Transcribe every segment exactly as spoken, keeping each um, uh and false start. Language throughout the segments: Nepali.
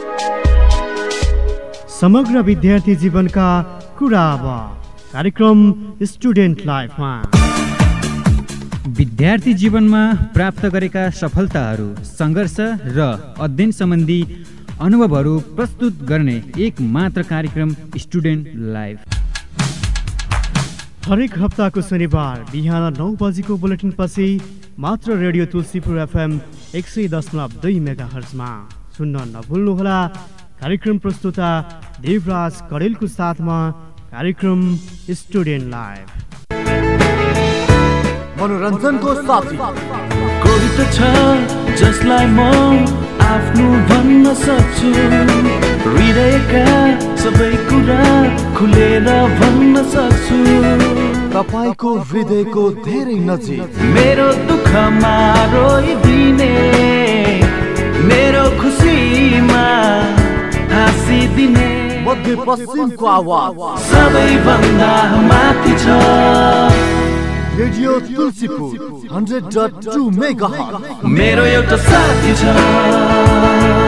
समग्र विद्यार्थी जीवनका कुरा अब कार्यक्रम स्टुडेन्ट लाइफमा विद्यार्थी जीवनमा प्राप्त गरेका सफलताहरू, सङ्घर्ष र अध्ययन सम्बन्धी अनुभवहरू प्रस्तुत गर्ने एक मात्र कार्यक्रम स्टुडेन्ट लाइफ। हरेक हप्ताको शनिबार बिहान नौ बजेको बुलेटिन पछि मात्र रेडियो तुलसीपुर एफएम एक सय दशमलव दुई मेगा हर्जमा सुन्न नभुल्नुहोला। कार्यक्रम प्रस्तुता देवराज कडेलको साथमा कार्यक्रम स्टुडेन्ट लाइफ। मनोरञ्जनको साथी कोही त छ जसलाई म आफ्नो भन्न सक्छु, हृदयका सबै कुरा खुलेर भन्न सक्छु। तपाईको हृदयको धेरै नजिक, मेरो दुःखमा रोइदिने, मेरो खुसीमा हाँसिदिने, मध्य पश्चिमको आवाज सबैभन्दा माथि छ radio Tulsipur hundred dot two megahertz. मेरो एउटा साथी छ।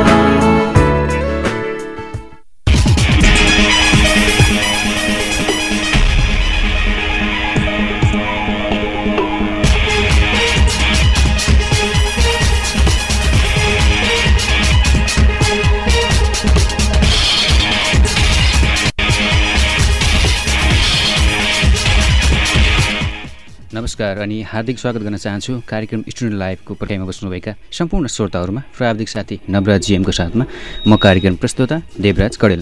नमस्कार अनि हार्दिक स्वागत गर्न चाहन्छु कार्यक्रम स्टुडेन्ट लाइफको पर्यायमा बस्नुभएका सम्पूर्ण श्रोताहरूमा प्राविधिक साथी नवराज जीएमको साथमा म कार्यक्रम प्रस्तुता देवराज कडेल।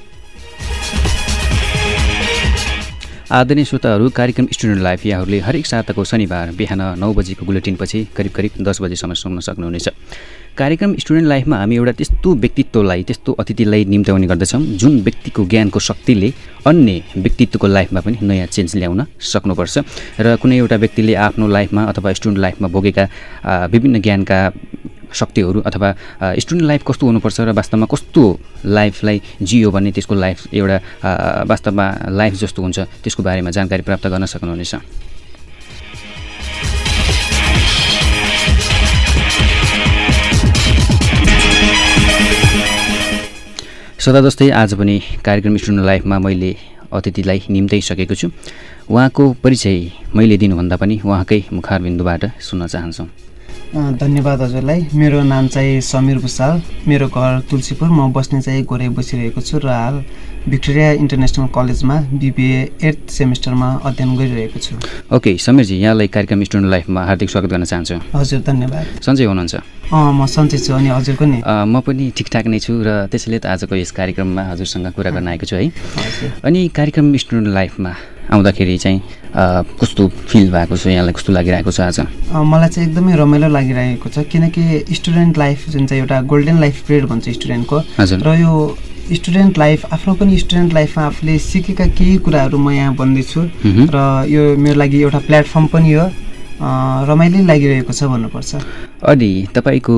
आदरणीय श्रोताहरू, कार्यक्रम स्टुडेन्ट लाइफ यहाँहरूले हरेक साताको शनिबार बिहान नौ बजेको बुलेटिन पछि करिब करिब दस बजेसम्म सुन्न सक्नुहुनेछ। कार्यक्रम स्टुडेन्ट लाइफमा हामी एउटा त्यस्तो व्यक्तित्वलाई, त्यस्तो अतिथिलाई निम्त्याउने गर्दछौँ जुन व्यक्तिको ज्ञानको शक्तिले अन्य व्यक्तित्वको लाइफमा पनि नयाँ चेन्ज ल्याउन सक्नुपर्छ। र कुनै एउटा व्यक्तिले आफ्नो लाइफमा अथवा स्टुडेन्ट लाइफमा भोगेका विभिन्न ज्ञानका शक्तिहरू अथवा स्टुडेन्ट लाइफ कस्तो हुनुपर्छ र वास्तवमा कस्तो लाइफलाई जियो भने त्यसको लाइफ एउटा वास्तवमा लाइफ जस्तो हुन्छ त्यसको बारेमा जानकारी प्राप्त गर्न सक्नुहुनेछ। सदा जस्तै आज पनि कार्यक्रम स्टुडेन्ट लाइफमा मैले अतिथिलाई निम्त्याइसकेको छु। उहाँको परिचय मैले दिनुभन्दा पनि उहाँकै मुखारबिन्दुबाट सुन्न चाहन्छौँ। धन्यवाद हजुरलाई। मेरो नाम चाहिँ समीर भुसाल, मेरो घर तुलसीपुर, म बस्ने चाहिँ गोरे बसिरहेको छु र हाल भिक्टोरिया इन्टरनेसनल कलेजमा बिबिए एट सेमेस्टरमा अध्ययन गरिरहेको छु। ओके समीरजी, यहाँलाई कार्यक्रम स्टुडेन्ट लाइफमा हार्दिक स्वागत गर्न चाहन्छु। हजुर धन्यवाद। सन्चै हुनुहुन्छ? अँ म सन्चै छु। अनि हजुरको नि? म पनि ठिकठाक नै छु र त्यसैले त आजको यस कार्यक्रममा हजुरसँग कुरा गर्न आएको छु है। अनि कार्यक्रम स्टुडेन्ट लाइफमा आउँदाखेरि चाहिँ कस्तो फिल भएको छ, यहाँलाई कस्तो लागिरहेको छ आज? मलाई चाहिँ एकदमै रमाइलो लागिरहेको छ, किनकि स्टुडेन्ट लाइफ जुन चाहिँ एउटा गोल्डन लाइफ पिरियड भन्छ स्टुडेन्टको, र यो स्टुडेन्ट लाइफ आफ्नो पनि स्टुडेन्ट लाइफमा आफूले सिकेका केही कुराहरू म यहाँ भन्दैछु र यो मेरो लागि एउटा प्लेटफर्म पनि हो, रमाइलो लागिरहेको छ भन्नुपर्छ। अनि तपाईँको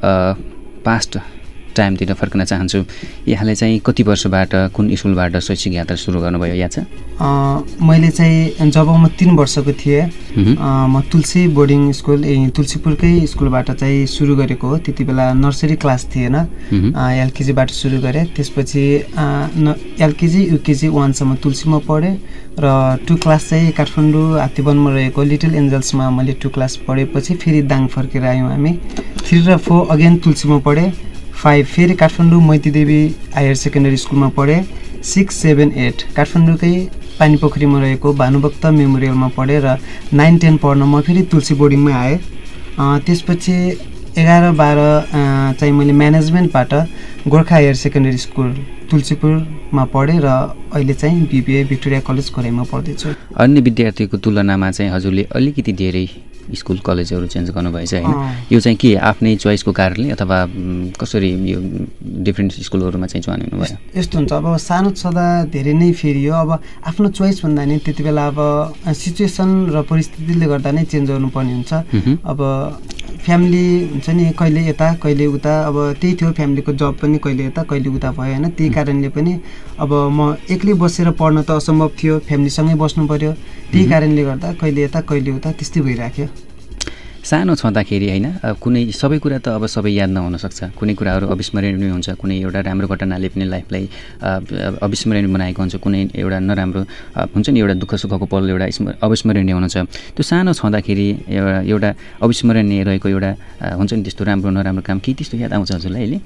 पास्ट टाइमतिर फर्कन चाहन्छु। यहाँले चाहिँ कति वर्षबाट कुन स्कुलबाट शैक्षिक यात्रा सुरु गर्नुभयो याद छ? मैले चाहिँ जब म तिन वर्षको थिएँ म तुलसी बोर्डिङ स्कुल तुलसीपुरकै स्कुलबाट चाहिँ सुरु गरेको हो। त्यति बेला नर्सरी क्लास थिएन, एलकेजीबाट सुरु गरेँ। त्यसपछि एलकेजी युकेजी वानसम्म तुलसीमा पढेँ र टु क्लास चाहिँ काठमाडौँ हात्तीवनमा रहेको लिटल एन्जल्समा मैले टु क्लास पढेपछि फेरि दाङ फर्केर आयौँ हामी। थ्री र फोर अगेन तुलसीमा पढेँ। फाइभ फेरि काठमाडौँ मैतीदेवी हायर सेकेन्डरी स्कुलमा पढेँ। सिक्स सेभेन एट काठमाडौँकै पानीपोखरीमा रहेको भानुभक्त मेमोरियलमा पढेँ र नाइन टेन पढ्न म फेरि तुलसी बोर्डिङमै आएँ। त्यसपछि एघार बाह्र चाहिँ मैले म्यानेजमेन्टबाट गोर्खा हायर सेकेन्डरी स्कुल तुलसीपुरमा पढेँ र अहिले चाहिँ बिबिए भिक्टोरिया कलेज खोराइमा पढ्दैछु। अन्य विद्यार्थीको तुलनामा चाहिँ हजुरले अलिकति धेरै स्कुल कलेजहरू चेन्ज गर्नुभएछ होइन? यो चाहिँ के आफ्नै चोइसको कारणले अथवा कसरी यो डिफ्रेन्ट स्कुलहरूमा चाहिँ चयन हुनुभयो? यस्तो हुन्छ, अब सानो छँदा धेरै नै फेरि हो। अब आफ्नो चोइस भन्दा नि त्यति बेला अब सिचुएसन र परिस्थितिले गर्दा नै चेन्ज गर्नुपर्ने हुन्छ। अब फ्यामिली हुन्छ नि, कहिले यता कहिले उता, अब त्यही थियो फ्यामिलीको जब पनि कहिले यता कहिले उता भयो होइन। त्यही कारणले पनि अब म एक्लै बसेर पढ्न त असम्भव थियो, फ्यामिलीसँगै बस्नु पऱ्यो। त्यही कारणले गर्दा कहिले यता कहिले उता त्यस्तै भइराख्यो। सानो छँदाखेरि होइन कुनै सबै कुरा त अब सबै याद नहुन सक्छ, कुनै कुराहरू अविस्मरणीय हुन्छ, कुनै एउटा राम्रो घटनाले पनि लाइफलाई अविस्मरणीय बनाएको हुन्छ, कुनै एउटा नराम्रो हुन्छ नि एउटा दुःख सुखको पल एउटा अविस्मरणीय हुन्छ। त्यो सानो छँदाखेरि एउटा एउटा अविस्मरणीय रहेको एउटा हुन्छ नि त्यस्तो राम्रो नराम्रो काम के त्यस्तो याद आउँछ हजुरलाई अहिले?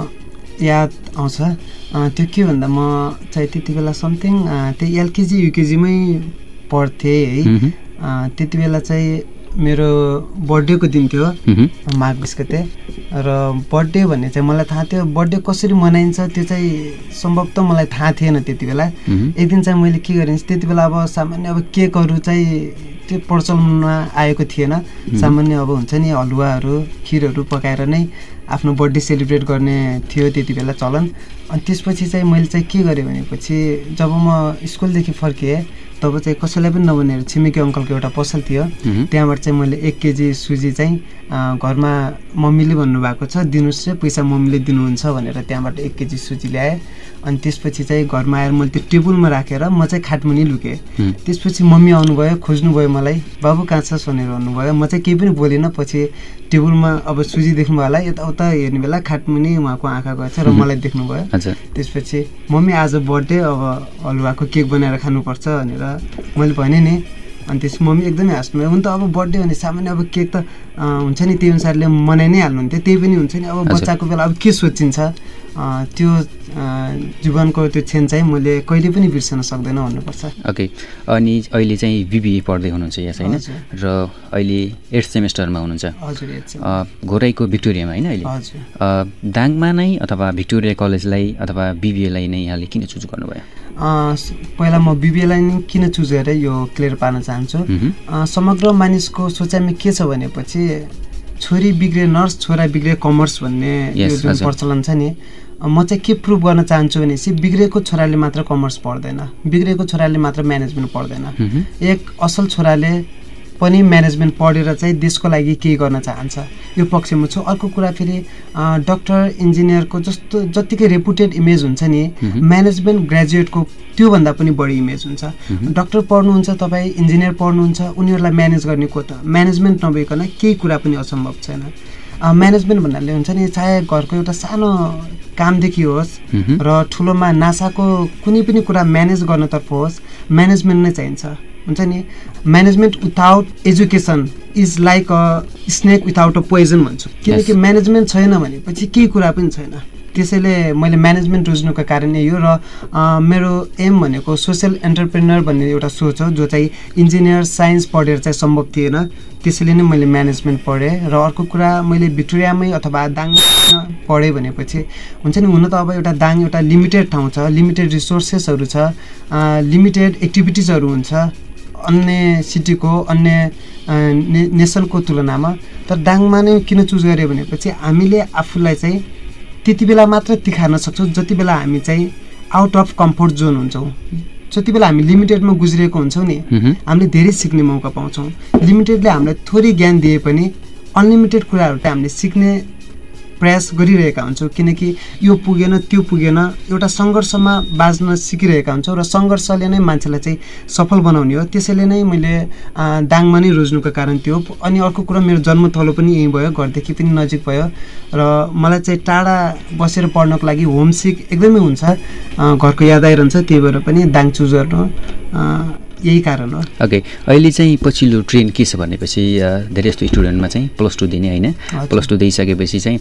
याद आउँछ। त्यो के भन्दा म चाहिँ त्यति बेला समथिङ त्यही एलकेजी युकेजीमै पढ्थेँ है। त्यति बेला चाहिँ मेरो बर्थडेको दिन थियो, माघ बिस गते। र बर्थडे भन्ने चाहिँ मलाई थाहा थियो, बर्थडे कसरी मनाइन्छ त्यो चाहिँ सम्भवतः मलाई थाहा थिएन त्यति बेला। एक दिन चाहिँ मैले के गरेँ, त्यति बेला अब सामान्य अब केकहरू चाहिँ त्यो प्रचलनमा आएको थिएन। सामान्य अब हुन्छ नि हलुवाहरू खिरहरू पकाएर नै आफ्नो बर्थडे सेलिब्रेट गर्ने थियो त्यति बेला चलन। अनि त्यसपछि चाहिँ मैले चाहिँ के गरेँ भनेपछि जब म स्कुलदेखि फर्किएँ तब चाहिँ कसैलाई पनि नभनेर छिमेकी अङ्कलको एउटा पसल थियो, त्यहाँबाट चाहिँ मैले एक केजी सुजी चाहिँ घरमा मम्मीले भन्नुभएको छ दिनुहोस् रे पैसा मम्मीले दिनुहुन्छ भनेर त्यहाँबाट एक केजी सुजी ल्याएँ। अनि त्यसपछि चाहिँ घरमा आएर मैले त्यो टेबलमा राखेर म चाहिँ खाटमुनि लुकेँ। त्यसपछि मम्मी आउनुभयो, खोज्नुभयो मलाई, बाबु कहाँ छस् भनेर भन्नुभयो। म चाहिँ केही पनि बोलिनँ। पछि टेबलमा अब सुजी देख्नुभयो होला, यताउता हेर्ने बेला खाटमुनि उहाँको आँखा गएछ र मलाई देख्नुभयो। त्यसपछि मम्मी आज बर्थडे, अब हलुवाको केक बनाएर खानुपर्छ भनेर मैले भनेँ नि। अनि त्यस मम्मी एकदमै हाँस्नुभयो। हुन त अब बर्थडे भने सामान्य अब केक त हुन्छ नि त्यही अनुसारले मनाइ नै हाल्नुहुन्थ्यो, त्यही पनि हुन्छ नि अब बच्चाको बेला अब के सोचिन्छ त्यो जीवनको त्यो क्षण चाहिँ मैले कहिले पनि बिर्सन सक्दैन भन्नुपर्छ। ओके, अनि अहिले चाहिँ बिबिए पढ्दै हुनुहुन्छ यहाँ होइन, र अहिले एट सेमेस्टरमा हुनुहुन्छ। हजुर, घोराईको भिक्टोरियामा होइन अहिले? दाङमा नै अथवा भिक्टोरिया कलेजलाई अथवा बिबिएलाई नै यहाँले किन चुज गर्नुभयो? पहिला म बिबिएलाई नै किन चुज गरेँ यो क्लियर पार्न चाहन्छु। समग्र मानिसको सोचाइमा के छ भनेपछि छोरी बिग्रे नर्स, छोरा बिग्रे कमर्स भन्ने यो जुन प्रचलन छ नि, म चाहिँ के प्रुभ गर्न चाहन्छु भनेपछि बिग्रेको छोराले मात्र कमर्स पढ्दैन, बिग्रेको छोराले मात्र म्यानेजमेन्ट पढ्दैन। एक असल छोराले पनि म्यानेजमेन्ट पढेर चाहिँ देशको लागि केही गर्न चाहन्छ, यो पक्षमा छु। अर्को कुरा फेरि डक्टर इन्जिनियरको जस्तो जतिकै रेपुटेड इमेज हुन्छ नि, म्यानेजमेन्ट ग्रेजुएटको त्योभन्दा पनि बढी इमेज हुन्छ। डक्टर पढ्नुहुन्छ तपाईँ, इन्जिनियर पढ्नुहुन्छ, उनीहरूलाई म्यानेज गर्ने को त म्यानेजमेन्ट नभइकन केही कुरा पनि असम्भव छैन। म्यानेजमेन्ट भन्नाले हुन्छ नि चाहे घरको एउटा सानो कामदेखि होस् र ठुलोमा नासाको कुनै पनि कुरा म्यानेज गर्नतर्फ होस्, म्यानेजमेन्ट नै चाहिन्छ। हुन्छ नि management without education is like a snake without a poison भन्छु, किनकि म्यानेजमेन्ट छैन भनेपछि केही कुरा पनि छैन। त्यसैले मैले म्यानेजमेन्ट रोज्नुको कारण यही हो। र मेरो एम भनेको सोसियल एन्टरप्रेनर भन्ने एउटा सोच हो, जो चाहिँ इन्जिनियर साइन्स पढेर चाहिँ सम्भव थिएन। त्यसैले नै मैले म्यानेजमेन्ट पढेँ। र अर्को कुरा मैले भिक्टोरियामै अथवा दाङमा पढेँ भनेपछि हुन्छ नि, हुन त अब एउटा दाङ एउटा लिमिटेड ठाउँ छ, लिमिटेड रिसोर्सेसहरू छ, लिमिटेड एक्टिभिटिजहरू हुन्छ अन्य सिटीको अन्य ने नेसनको तुलनामा। तर दाङमा नै किन चुज गऱ्यो भनेपछि हामीले आफूलाई चाहिँ त्यति बेला मात्र तिखार्न सक्छौँ जति बेला हामी चाहिँ आउट अफ कम्फोर्ट जोन हुन्छौँ। जति बेला हामी लिमिटेडमा गुज्रिएको हुन्छौँ नि, हामीले धेरै सिक्ने मौका पाउँछौँ। लिमिटेडले हामीलाई थोरै ज्ञान दिए पनि अनलिमिटेड कुराहरू चाहिँ हामीले सिक्ने प्रयास गरिरहेका हुन्छौँ, किनकि यो पुगेन त्यो पुगेन एउटा सङ्घर्षमा बाँच्न सिकिरहेका हुन्छौँ र सङ्घर्षले नै मान्छेलाई चाहिँ सफल बनाउने हो। त्यसैले नै मैले दाङमा नै रोज्नुको कारण त्यो। अनि अर्को कुरा मेरो जन्मथलो पनि यहीँ भयो, घरदेखि पनि नजिक भयो र मलाई चाहिँ टाढा बसेर पढ्नको लागि होमसिक एकदमै हुन्छ, घरको याद आइरहन्छ, त्यही भएर पनि दाङ चुज गर्नु यही कारण हो। ओके, अहिले चाहिँ पछिल्लो ट्रेन्ड के छ भनेपछि धेरै जस्तो स्टुडेन्टमा चाहिँ प्लस टू दिने होइन, प्लस टू दिइसकेपछि चाहिँ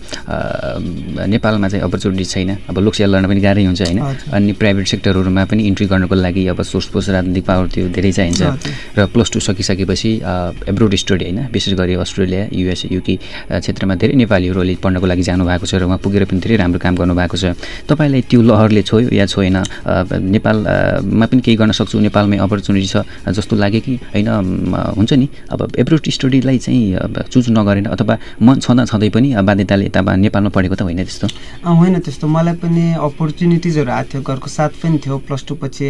नेपालमा चाहिँ अपर्च्युनिटी छैन, अब लोकसेवा लड्न पनि गाह्रै हुन्छ होइन। अनि प्राइभेट सेक्टरहरूमा पनि इन्ट्री गर्नको लागि अब सोर्स पोस्ट राजनीतिक पावर त्यो धेरै चाहिन्छ। र प्लस टू सकिसकेपछि एब्रोड स्टडी होइन, विशेष गरी अस्ट्रेलिया, युएसए, युके क्षेत्रमा धेरै नेपालीहरू अहिले पढ्नको लागि जानुभएको छ र उहाँ पुगेर पनि धेरै राम्रो काम गर्नुभएको छ। तपाईँलाई त्यो लहरले छोयो या छोएन? नेपालमा पनि केही गर्न सक्छु, नेपालमै अपर्च्युनिटी छ जस्तो लाग्यो कि होइन? हुन्छ नि अब एब्रोड स्टडीलाई चाहिँ चुज नगरेर अथवा मन छँदा छँदै पनि बाध्यताले यता नेपालमा पढेको त होइन त्यस्तो? होइन त्यस्तो, मलाई पनि अपर्च्युनिटिजहरू आएको थियो, घरको साथ पनि थियो। प्लस टू पछि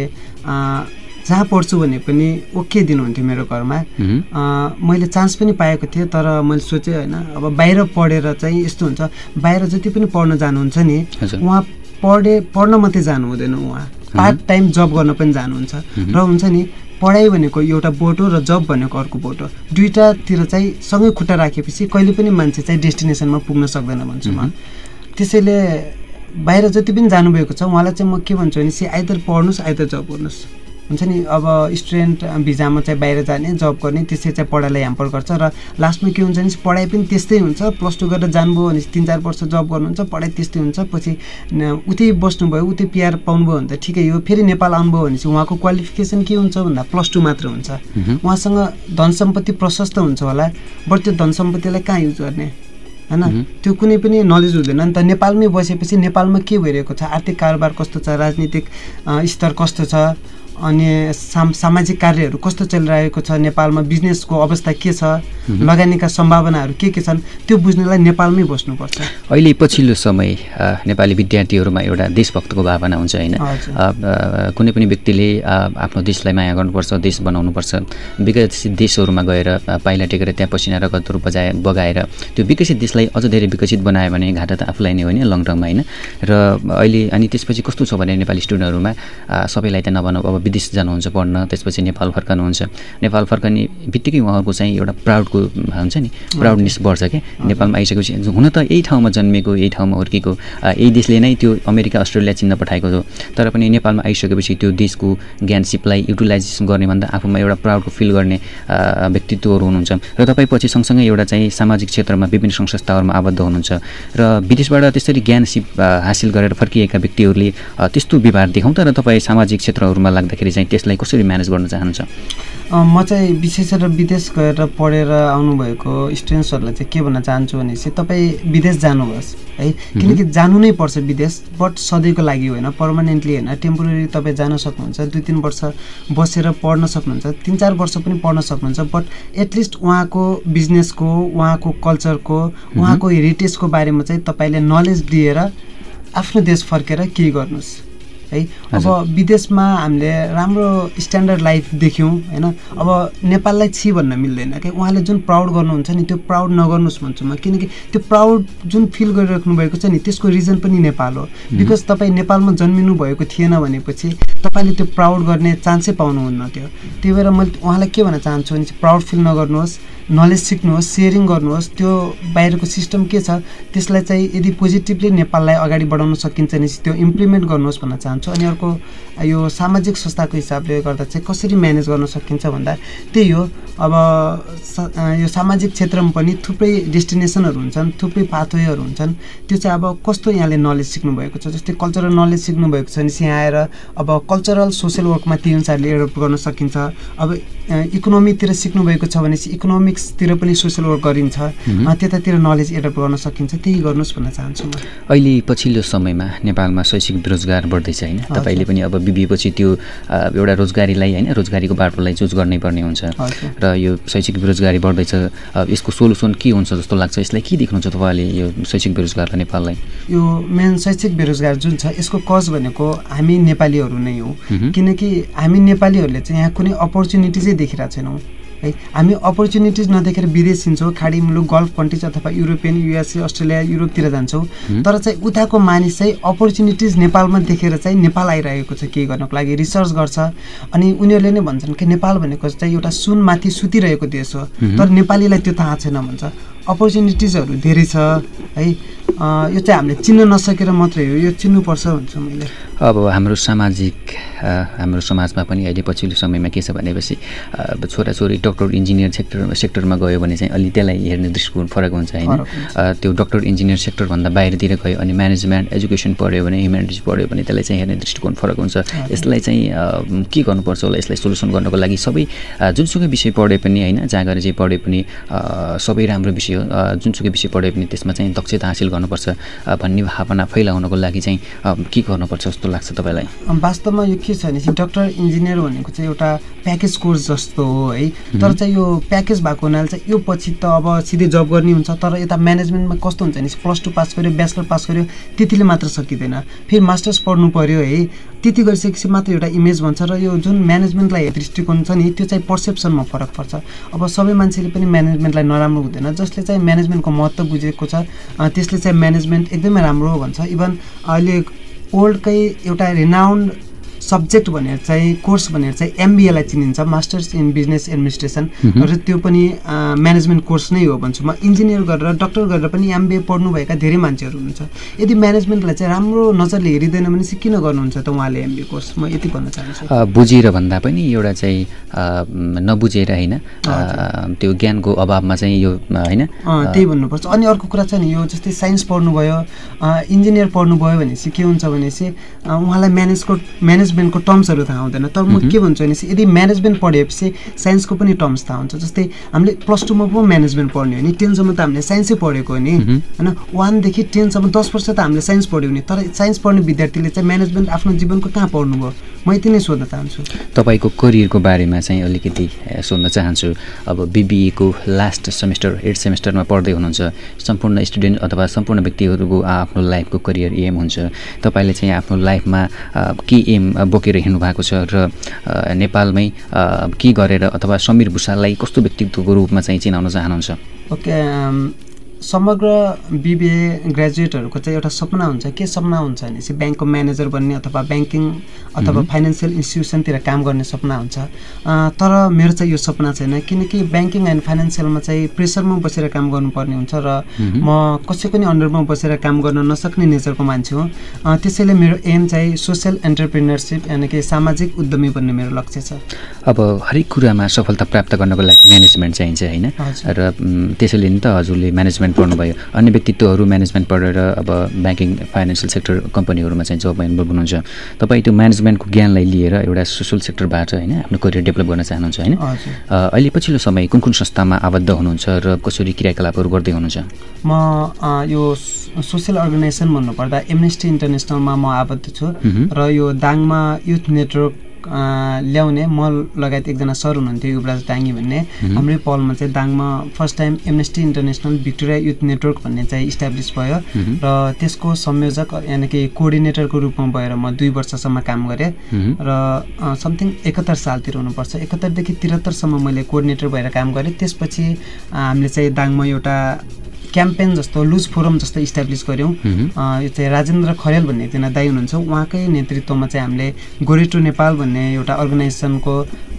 जहाँ पढ्छु भने पनि ओके दिनुहुन्थ्यो मेरो घरमा। मैले चान्स पनि पाएको थिएँ, तर मैले सोचेँ होइन अब बाहिर पढेर चाहिँ यस्तो हुन्छ, बाहिर जति पनि पढ्न जानुहुन्छ नि उहाँ पढे पढ्न मात्रै जानु हुँदैन, उहाँ पार्ट टाइम जब गर्न पनि जानुहुन्छ। र हुन्छ नि पढाइ भनेको एउटा बोट हो र जब भनेको अर्को बोट हो। दुईटातिर चाहिँ सँगै खुट्टा राखेपछि कहिले पनि मान्छे चाहिँ डेस्टिनेसनमा पुग्न सक्दैन भन्छु म। त्यसैले बाहिर जति पनि जानुभएको छ उहाँलाई चाहिँ म के भन्छु भने चाहिँ आइदर पढ्नुहोस् आइदर जब गर्नुहोस् हुन्छ नि। अब स्टुडेन्ट भिजामा चाहिँ बाहिर जाने जब गर्ने त्यसै चाहिँ पढाइलाई ह्याम्पर गर्छ र लास्टमा के हुन्छ भने पढाइ पनि त्यस्तै हुन्छ। प्लस टू गरेर जानुभयो भने तिन चार वर्ष जब गर्नुहुन्छ पढाइ त्यस्तै हुन्छ। पछि उतै बस्नुभयो उतै पिआर पाउनुभयो भने त ठिकै हो। फेरि नेपाल आउनुभयो भने चाहिँ उहाँको क्वालिफिकेसन के हुन्छ भन्दा प्लस टू मात्र हुन्छ। उहाँसँग धन सम्पत्ति प्रशस्त हुन्छ होला बट त्यो धन सम्पत्तिलाई कहाँ युज गर्ने हैन, त्यो कुनै पनि नलेज हुँदैन नि त। नेपालमै बसेपछि नेपालमा के भइरहेको छ, आर्थिक कारोबार कस्तो छ, राजनीतिक स्तर कस्तो छ, अनि साम सामाजिक कार्यहरू कस्तो चलिरहेको छ, नेपालमा बिजनेसको अवस्था के छ, लगानीका सम्भावनाहरू के के छन्, त्यो बुझ्नलाई नेपालमै बस्नुपर्छ। अहिले पछिल्लो समय नेपाली विद्यार्थीहरूमा एउटा देशभक्तको भावना हुन्छ होइन। कुनै पनि व्यक्तिले आफ्नो देशलाई माया गर्नुपर्छ, देश बनाउनुपर्छ, विकसित देशहरूमा गएर पाइला टेकेर त्यहाँ पसिना रगतहरू बजाए बगाएर त्यो विकसित देशलाई अझ धेरै विकसित बनायो भने घाटा त आफूलाई नै होइन लङ टर्ममा होइन। र अहिले अनि त्यसपछि कस्तो छ भने नेपाली स्टुडेन्टहरूमा सबैलाई त नभनौँ अब विदेश जानुहुन्छ पढ्न, त्यसपछि नेपाल फर्कनुहुन्छ। नेपाल फर्कने बित्तिकै उहाँहरूको चाहिँ एउटा प्राउडको हुन्छ नि, प्राउडनेस बढ्छ क्या। नेपालमा आइसकेपछि हुन त यही ठाउँमा जन्मेको, यही ठाउँमा हुर्केको, यही देशले नै त्यो अमेरिका अस्ट्रेलिया चिन्न पठाएको हो, तर पनि नेपालमा आइसकेपछि त्यो देशको ज्ञानसिपलाई युटिलाइजेसन गर्ने भन्दा आफूमा एउटा प्राउडको फिल गर्ने व्यक्तित्वहरू हुनुहुन्छ। र तपाईँ पछि सँगसँगै एउटा चाहिँ सामाजिक क्षेत्रमा विभिन्न सङ्घ संस्थाहरूमा आबद्ध हुनुहुन्छ र विदेशबाट त्यसरी ज्ञानसिप हासिल गरेर फर्किएका व्यक्तिहरूले त्यस्तो व्यवहार देखाउँदा र तपाईँ सामाजिक क्षेत्रहरूमा लाग्दाखेरि चाहिँ त्यसलाई कसरी म्यानेज गर्न चाहनुहुन्छ? म चाहिँ विशेष गरेर विदेश गएर पढेर आउनुभएको स्टुडेन्ट्सहरूलाई चाहिँ के भन्न चाहन्छु भने चाहिँ तपाईँ विदेश जानुहोस् है, किनकि जानु नै पर्छ विदेश, बट सधैँको लागि होइन, पर्मानेन्टली होइन, टेम्पोरेरी तपाईँ जान सक्नुहुन्छ, दुई तिन वर्ष बसेर पढ्न सक्नुहुन्छ, तिन चार वर्ष पनि पढ्न सक्नुहुन्छ, बट एटलिस्ट उहाँको बिजनेसको, उहाँको कल्चरको, उहाँको हेरिटेजको बारेमा चाहिँ तपाईँले नलेज दिएर आफ्नो देश फर्केर केही गर्नुहोस् है। अब विदेशमा हामीले राम्रो स्ट्यान्डर्ड लाइफ देख्यौँ होइन। अब नेपाललाई छि भन्न मिल्दैन कि उहाँले जुन प्राउड गर्नुहुन्छ नि त्यो प्राउड नगर्नुहोस् भन्छु म, किनकि त्यो प्राउड जुन फिल गरिराख्नु भएको छ नि त्यसको रिजन पनि नेपाल हो। बिकज तपाईँ नेपालमा जन्मिनु भएको थिएन भनेपछि तपाईँले त्यो प्राउड गर्ने चान्सै पाउनुहुन्न थियो। त्यही भएर मैले उहाँलाई के भन्न चाहन्छु भने चाहिँ प्राउड फिल नगर्नुहोस्, नलेज सिक्नुहोस्, सेयरिङ गर्नुहोस्, त्यो बाहिरको सिस्टम के छ त्यसलाई चाहिँ यदि पोजिटिभली नेपाललाई अगाडि बढाउन सकिन्छ भने त्यो इम्प्लिमेन्ट गर्नुहोस् भन्न चाहन्छु। अनि अर्को यो सामाजिक संस्थाको हिसाबले गर्दा चाहिँ कसरी म्यानेज गर्न सकिन्छ भन्दा त्यही हो। अब सा, यो सामाजिक क्षेत्रमा पनि थुप्रै डेस्टिनेसनहरू हुन्छन्, थुप्रै पाथवेहरू हुन्छन्, त्यो चाहिँ अब कस्तो यहाँले नलेज सिक्नुभएको छ, जस्तै कल्चरल नलेज सिक्नुभएको छ भने चाहिँ यहाँ आएर अब कल्चरल सोसियल वर्कमा त्यही अनुसारले एडप्ट गर्न सकिन्छ। अब इकोनोमीतिर सिक्नुभएको छ भने चाहिँ इकोनोमिक्सतिर पनि सोसियल वर्क गरिन्छ, त्यतातिर नलेज एडप्ट गर्न सकिन्छ, त्यही गर्नुहोस् भन्न चाहन्छु म। अहिले पछिल्लो समयमा नेपालमा शैक्षिक बेरोजगार बढ्दैछ होइन, तपाईँले पनि अब बिबिएपछि त्यो एउटा रोजगारीलाई होइन रोजगारीको बाटोलाई चुज गर्नै पर्ने हुन्छ र यो शैक्षिक बेरोजगारी बढ्दैछ, यसको सोलुसन के हुन्छ जस्तो लाग्छ? यसलाई के देख्नुहुन्छ तपाईँले यो शैक्षिक बेरोजगारलाई नेपाललाई? यो मेन शैक्षिक बेरोजगार जुन छ यसको कज भनेको हामी नेपालीहरू नै हो, किनकि हामी नेपालीहरूले चाहिँ यहाँ कुनै अपर्च्युनिटिजै देखिरहेको छैनौँ है। हामी अपर्च्युनिटिज नदेखेर विदेश हिँड्छौँ, खाडी मुलुक, गल्फ कन्ट्रिज अथवा युरोपियन, युएसए, अस्ट्रेलिया, युरोपतिर जान्छौँ, तर चाहिँ उताको मानिस चाहिँ अपर्च्युनिटिज नेपालमा देखेर चाहिँ नेपाल आइरहेको छ केही गर्नको लागि, रिसर्च गर्छ। अनि उनीहरूले नै भन्छन् कि नेपाल भनेको चाहिँ एउटा सुनमाथि सुतिरहेको देश हो, तर नेपालीलाई त्यो थाहा छैन भन्छ। अपर्च्युनिटिजहरू धेरै छ है, यो चाहिँ हामीले चिन्न नसकेर मात्रै हो, यो चिन्नुपर्छ भन्छु मैले। अब हाम्रो सामाजिक हाम्रो समाजमा पनि अहिले पछिल्लो समयमा के छ भनेपछि छोराछोरी डक्टर इन्जिनियर सेक्टर सेक्टरमा गयो भने चाहिँ अलि त्यसलाई हेर्ने दृष्टिकोण फरक हुन्छ होइन। त्यो डक्टर इन्जिनियर सेक्टरभन्दा बाहिरतिर गयो अनि म्यानेजमेन्ट एजुकेसन पढ्यो भने, ह्युम्यानिटिज पढ्यो भने त्यसलाई चाहिँ हेर्ने दृष्टिकोण फरक हुन्छ। यसलाई चाहिँ के गर्नुपर्छ होला, यसलाई सोल्युसन गर्नको लागि सबै जुनसुकै विषय पढे पनि होइन, जहाँ गएर चाहिँ पढे पनि सबै राम्रो विषय हो, जुनसुकै विषय पढे पनि त्यसमा चाहिँ दक्षता हासिल गर्नुपर्छ भन्ने भावना फैलाउनको लागि चाहिँ के गर्नुपर्छ जस्तो लाग्छ तपाईँलाई? वास्तवमा यो के छ भने चाहिँ डक्टर इन्जिनियर भनेको चाहिँ एउटा प्याकेज कोर्स जस्तो हो है, तर चाहिँ यो प्याकेज भएको हुनाले चाहिँ यो पछि त अब सिधै जब गर्ने हुन्छ, तर यता म्यानेजमेन्टमा कस्तो हुन्छ भने प्लस टू पास गर्यो, ब्याचलर पास गर्यो, त्यतिले मात्र सकिँदैन, फेरि मास्टर्स पढ्नु पऱ्यो है, त्यति गरिसकेपछि मात्र एउटा इमेज भन्छ। र यो जुन म्यानेजमेन्टलाई दृष्टिकोण छ नि त्यो चाहिँ पर्सेप्सनमा फरक पर्छ। अब सबै मान्छेले पनि म्यानेजमेन्टलाई नराम्रो हुँदैन, जसले चाहिँ म्यानेजमेन्टको महत्त्व बुझेको छ त्यसले चाहिँ म्यानेजमेन्ट एकदमै राम्रो हो भन्छ। इभन अहिले वर्ल्डकै एउटा रिनाउन्ड सब्जेक्ट भनेर चाहिँ कोर्स भनेर चाहिँ एमबिएलाई चिनिन्छ, मास्टर्स इन बिजनेस एडमिनिस्ट्रेसन, र त्यो पनि म्यानेजमेन्ट कोर्स नै हो भन्छु म। इन्जिनियर गरेर डक्टर गरेर पनि एमबिए पढ्नुभएका धेरै मान्छेहरू हुनुहुन्छ। यदि म्यानेजमेन्टलाई चाहिँ राम्रो नजरले हेरिँदैन भने चाहिँ किन गर्नुहुन्छ त उहाँले एमबिए कोर्स, म यति भन्न चाहन्छु। बुझेर भन्दा पनि एउटा चाहिँ नबुझेर होइन, त्यो ज्ञानको अभावमा चाहिँ यो होइन त्यही भन्नुपर्छ। अनि अर्को कुरा चाहिँ नि यो जस्तै साइन्स पढ्नुभयो, इन्जिनियर पढ्नुभयो भनेपछि के हुन्छ भनेपछि उहाँलाई म्यानेजको म्यानेजमेन्टको टर्म्सहरू थाहा हुँदैन। तर म के भन्छु भनेपछि यदि म्यानेजमेन्ट पढेपछि साइन्सको पनि टर्म्स थाहा हुन्छ। जस्तै हामीले प्लस टूमा पो म्यानेजमेन्ट पढ्ने हो नि, टेनसम्म त हामीले साइन्सै पढेको हो नि होइन, वानदेखि टेनसम्म दस वर्ष त हामीले साइन्स पढ्यौँ नि। तर साइन्स पढ्ने विद्यार्थीले चाहिँ म्यानेजमेन्ट आफ्नो जीवनको कहाँ पढ्नुभयो, म यति नै सोध्न चाहन्छु। तपाईँको करियरको बारेमा चाहिँ अलिकति सोध्न चाहन्छु। अब बिबिएको लास्ट सेमेस्टर एट सेमेस्टरमा पढ्दै हुनुहुन्छ। सम्पूर्ण स्टुडेन्ट अथवा सम्पूर्ण व्यक्तिहरूको आफ्नो लाइफको करियर एम हुन्छ। तपाईँले चाहिँ आफ्नो लाइफमा के एम बोकेर हिँड्नु भएको छ र नेपालमै के गरेर अथवा समीर भुषाललाई कस्तो व्यक्तित्वको रूपमा चाहिँ चिनाउन चाहनुहुन्छ? ओके, समग्र बिबिए ग्रेजुएटहरूको चाहिँ एउटा सपना हुन्छ। के सपना हुन्छ भनेपछि ब्याङ्कको म्यानेजर बन्ने अथवा ब्याङ्किङ अथवा फाइनेन्सियल इन्स्टिट्युसनतिर काम गर्ने सपना हुन्छ। तर मेरो चाहिँ यो सपना छैन, किनकि ब्याङ्किङ एन्ड फाइनेन्सियलमा चाहिँ प्रेसरमा बसेर काम गर्नुपर्ने हुन्छ र म कसैको पनि अन्डरमा बसेर काम गर्न नसक्ने नेचरको मान्छे हो। त्यसैले मेरो एम चाहिँ सोसियल एन्टरप्रेन्योरसिप यानि कि सामाजिक उद्यमी बन्ने मेरो लक्ष्य छ। अब हरेक कुरामा सफलता प्राप्त गर्नको लागि म्यानेजमेन्ट चाहिन्छ होइन, र त्यसैले नि त हजुरले म्यानेजमेन्ट पढ्नुभयो। अन्य व्यक्तित्वहरू म्यानेजमेन्ट पढेर अब ब्याङ्किङ फाइनेन्सियल सेक्टर कम्पनीहरूमा चाहिँ जबमा इन्भल्भ हुनुहुन्छ। तपाईँ त्यो म्यानेजमेन्टको ज्ञानलाई लिएर एउटा सोसल सेक्टरबाट होइन आफ्नो करियर डेभलप गर्न चाहनुहुन्छ होइन। अहिले पछिल्लो समय कुन कुन संस्थामा आबद्ध हुनुहुन्छ र कसरी क्रियाकलापहरू गर्दै हुनुहुन्छ? म यो सोसियल अर्गनाइजेसन भन्नुपर्दा एमनेस्टी इन्टरनेसनलमा म आबद्ध छु र यो दाङमा युथ नेटवर्क ल्याउने म लगायत एकजना सर हुनुहुन्थ्यो युवराज डाङ्गी भन्ने, हाम्रै पहलमा चाहिँ दाङमा first time Amnesty International Victoria youth network भन्ने चाहिँ इस्टाब्लिस भयो र त्यसको संयोजक यानि कि कोअर्डिनेटरको रूपमा भएर म दुई वर्षसम्म काम गरेँ र समथिङ एकहत्तर सालतिर हुनुपर्छ, एकहत्तरदेखि त्रिहत्तरसम्म मैले कोअर्डिनेटर भएर काम गरेँ। त्यसपछि हामीले चाहिँ दाङमा एउटा क्याम्पेन जस्तो लुज फोरम जस्तो इस्टाब्लिस गऱ्यौँ। यो चाहिँ राजेन्द्र खरेल भन्ने एकजना दाइ हुनुहुन्छ, उहाँकै नेतृत्वमा चाहिँ हामीले गोरेटो नेपाल भन्ने एउटा अर्गनाइजेसनको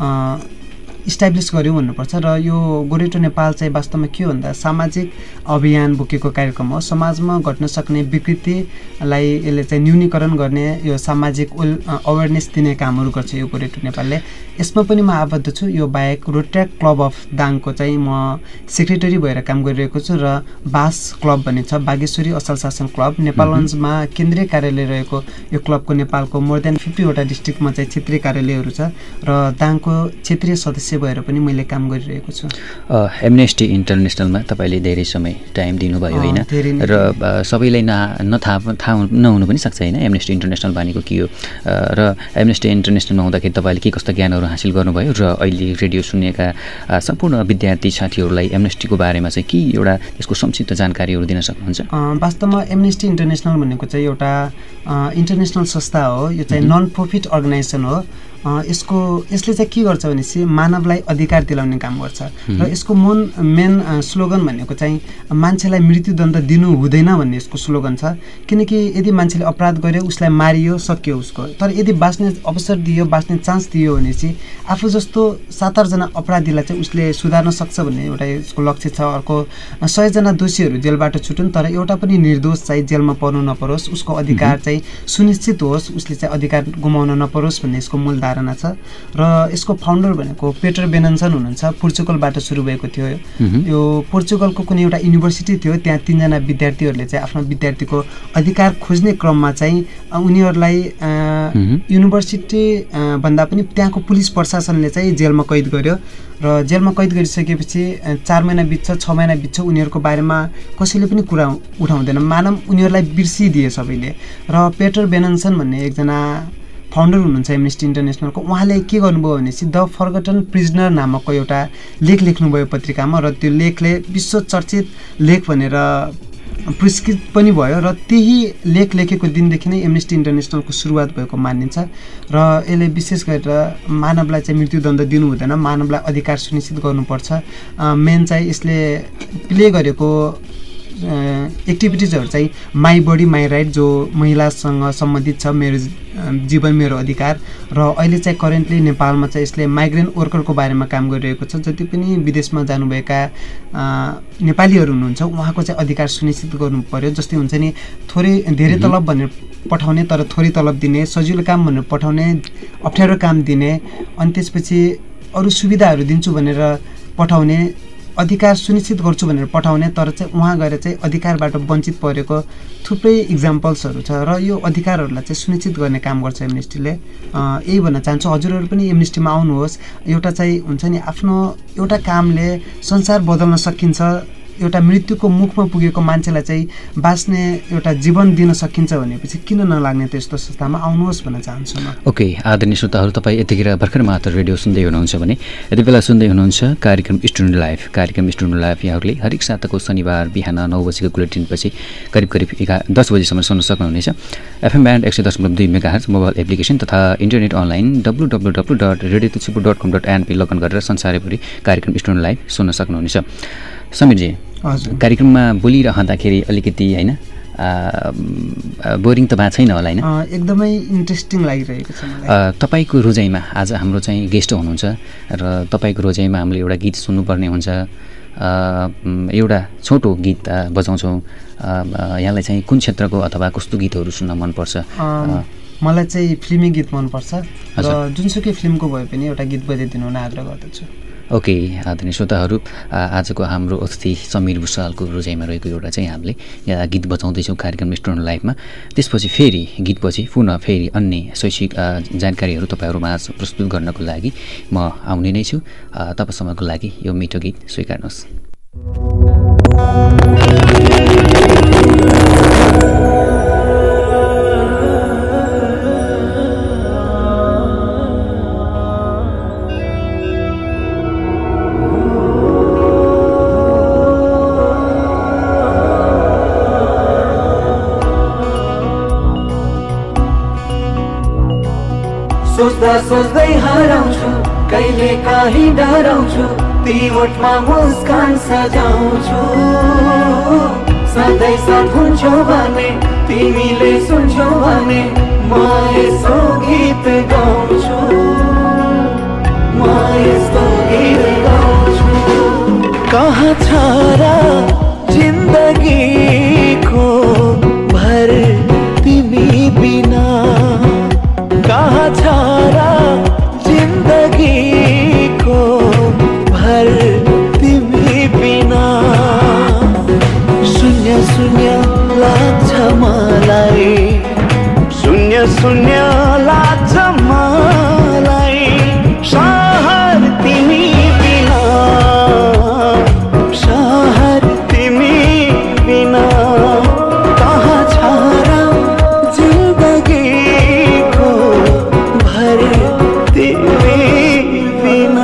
इस्टाब्लिस गऱ्यौँ भन्नुपर्छ। र यो गोरेटो नेपाल चाहिँ वास्तवमा के हो भन्दा सामाजिक अभियान बोकेको कार्यक्रम हो। समाजमा घट्न सक्ने विकृतिलाई यसले चाहिँ न्यूनीकरण गर्ने यो सामाजिक अवेरनेस दिने कामहरू गर्छ यो गोरेटो नेपालले। यसमा पनि म आबद्ध छु। यो बाहेक रोट्याक क्लब अफ दाङको चाहिँ म सेक्रेटरी भएर काम गरिरहेको छु र बास क्लब भन्ने छ, बागेश्वरी असल शासन क्लब, नेपालगञ्जमा केन्द्रीय कार्यालय रहेको यो क्लबको नेपालको मोर देन फिफ्टीवटा डिस्ट्रिक्टमा चाहिँ क्षेत्रीय कार्यालयहरू छ र दाङको क्षेत्रीय सदस्य भएर पनि मैले काम गरिरहेको छु। एमनेस्टी इन्टरनेसनलमा तपाईँले धेरै समय टाइम दिनुभयो होइन, र सबैलाई न नथाहा थाहा नहुनु पनि सक्छ होइन एमनेस्टी इन्टरनेसनल भनेको के हो, र एमनेस्टी इन्टरनेसनलमा हुँदाखेरि तपाईँले के कस्ता ज्ञानहरू हासिल गर्नुभयो र अहिले रेडियो सुन्नेका सम्पूर्ण विद्यार्थी साथीहरूलाई एमनेस्टीको बारेमा चाहिँ के एउटा यसको संक्षिप्त जानकारीहरू दिन सक्नुहुन्छ? वास्तवमा एमनेस्टी इन्टरनेसनल भनेको चाहिँ एउटा इन्टरनेसनल संस्था हो। यो चाहिँ नन प्रफिट अर्गनाइजेसन हो। यसको यसले चाहिँ के गर्छ भनेपछि मानवलाई अधिकार दिलाउने काम गर्छ र यसको मेन मेन स्लोगन भनेको चाहिँ मान्छेलाई मृत्युदण्ड दिनु हुँदैन भन्ने यसको स्लोगन छ। किनकि यदि मान्छेले अपराध गर्यो उसलाई मारियो सक्यो उसको, तर यदि बाँच्ने अवसर दियो बाँच्ने चान्स दियो भनेपछि आफू जस्तो सात आठजना अपराधीलाई चाहिँ उसले सुधार्न सक्छ भन्ने एउटा यसको लक्ष्य छ। अर्को सयजना दोषीहरू जेलबाट छुटुन् तर एउटा पनि निर्दोष चाहिँ जेलमा पर्नु नपरोस्, उसको अधिकार चाहिँ सुनिश्चित होस्, उसले चाहिँ अधिकार गुमाउन नपरोस् भन्ने यसको मूल धारणा छ। र यसको फाउन्डर भनेको पेटर बेनन्सन हुनुहुन्छ, पोर्चुगलबाट सुरु भएको थियो। यो पोर्चुगलको कुनै एउटा युनिभर्सिटी थियो, त्यहाँ तिनजना विद्यार्थीहरूले चाहिँ आफ्नो विद्यार्थीको अधिकार खोज्ने क्रममा चाहिँ उनीहरूलाई युनिभर्सिटी भन्दा पनि त्यहाँको पुलिस प्रशासनले चाहिँ जेलमा कैद गर्यो र जेलमा कैद गरिसकेपछि चार महिना बित्छ छ महिना बित्छ उनीहरूको बारेमा कसैले पनि कुरा उठाउँदैन, मानव उनीहरूलाई बिर्सिदिए सबैले। र पेटर बेनन्सन भन्ने एकजना फाउन्डर हुनुहुन्छ एमनेस्टी इन्टरनेसनलको, उहाँले के गर्नुभयो भनेपछि द फर्गटन प्रिजनर नामकको एउटा लेख लेख्नुभयो पत्रिकामा र त्यो लेखले विश्व चर्चित लेख भनेर पुरस्कृत पनि भयो र त्यही लेख लेखेको दिनदेखि नै एमनेस्टी इन्टरनेसनलको सुरुवात भएको मानिन्छ र यसले विशेष गरेर मानवलाई चाहिँ मृत्युदण्ड दिनु हुँदैन, मानवलाई अधिकार सुनिश्चित गर्नुपर्छ। मेन चाहिँ यसले प्ले गरेको एक्टिभिटिजहरू चाहिँ माई बडी माई राइट जो महिलासँग सम्बन्धित छ, मेरेज जीवन मेरो अधिकार र अहिले चाहिँ करेन्टली नेपालमा चाहिँ यसले माइग्रेन्ट वर्करको बारेमा काम गरिरहेको छ। जति पनि विदेशमा जानुभएका नेपालीहरू हुनुहुन्छ उहाँको चाहिँ अधिकार सुनिश्चित गर्नु पर्यो। जस्तै हुन्छ नि थोरै धेरै तलब भनेर पठाउने तर थोरै तलब दिने, सजिलो काम भनेर पठाउने अप्ठ्यारो काम दिने, अनि त्यसपछि अरू सुविधाहरू दिन्छु भनेर पठाउने, अधिकार सुनिश्चित गर्छु भनेर पठाउने तर चाहिँ उहाँ गएर चाहिँ अधिकारबाट वञ्चित परेको थुप्रै इक्जाम्पल्सहरू छ र यो अधिकारहरूलाई चाहिँ सुनिश्चित गर्ने काम गर्छ एमनेस्टीले। यही भन्न चाहन्छु हजुरहरू पनि एमनेस्टीमा आउनुहोस्। एउटा चाहिँ हुन्छ नि आफ्नो एउटा कामले संसार बदल्न सकिन्छ, एउटा मृत्युको मुखमा पुगेको मान्छेलाई चाहिँ बाँच्ने एउटा जीवन दिन सकिन्छ भनेपछि किन नलाग्ने त यस्तो संस्थामा आउनुहोस् भन्न चाहन्छु म। ओके आदरणीय श्रोताहरू, तपाईँ यतिखेर भर्खर मात्र रेडियो सुन्दै हुनुहुन्छ भने यति बेला सुन्दै हुनुहुन्छ कार्यक्रम स्टुडेन्ट लाइफ। कार्यक्रम स्टुडेन्ट लाइफ यहाँहरूले हरेक साताको शनिबार बिहान नौ बजीको बुलेटिनपछि करिब करिब एघार दस बजीसम्म सुन्न सक्नुहुनेछ। एफएम ब्यान्ड एक सय दशमलव दुई मेगाहर्ज मोबाइल एप्लिकेसन तथा internet online W W W dot radio Tulsipur dot com dot NP login गरेर संसारैभरि कार्यक्रम स्टुडेन्ट लाइफ सुन्न सक्नुहुनेछ। समीरजी, कार्यक्रममा बोलिरहँदाखेरि अलिकति होइन बोरिङ त भएको छैन होला होइन? एकदमै इन्ट्रेस्टिङ लागिरहेको छ मलाई। तपाईँको रोजाइमा आज हाम्रो चाहिँ गेस्ट हुनुहुन्छ र तपाईँको रोजाइमा हामीले एउटा गीत सुन्नुपर्ने हुन्छ। एउटा छोटो गीत बजाउँछौँ। यहाँलाई चाहिँ कुन क्षेत्रको अथवा कस्तो गीतहरू सुन्न मनपर्छ? मलाई चाहिँ फिल्मी गीत मनपर्छ र जुनसुकै फिल्मको भए पनि एउटा गीत बजाइदिनु हुन आग्रह गर्दछु। ओके आदरणीय श्रोताहरू, आजको हाम्रो अतिथि समीर भुसालको रोजाइमा रहेको एउटा चाहिँ हामीले यहाँ गीत बजाउँदैछौँ कार्यक्रम स्टुडेन्ट लाइफमा। त्यसपछि फेरि गीतपछि पुनः फेरि अन्य शैक्षिक जानकारीहरू तपाईँहरूमा आज प्रस्तुत गर्नको लागि म आउने नै छु। तपाईँसम्मको लागि यो मिठो गीत स्वीकार्नुहोस्। सोच्दा सोच्दै हराउँछु, कहिले काहीँ डराउँछु, ती ओठमा मुस्कान सजाउँछु। सधैँ साथ हुन्छौ भने तिमीले सुन्छौ भने म यस्तो गीत गाउँछु, म यस्तो गीत गाउँछु। कहाँ छ र जिन्दगीको भर तिमी बिना, कहाँ छ र जिन्दगीको भर तिमी बिना। शून्य शून्य लाग्छ मलाई, शून्य शून्य लाग्छ मलाई, सहर तिमी बिना, सहर तिमी बिना। कहाँ छ र जिन्दगीको भर तिमी बिना।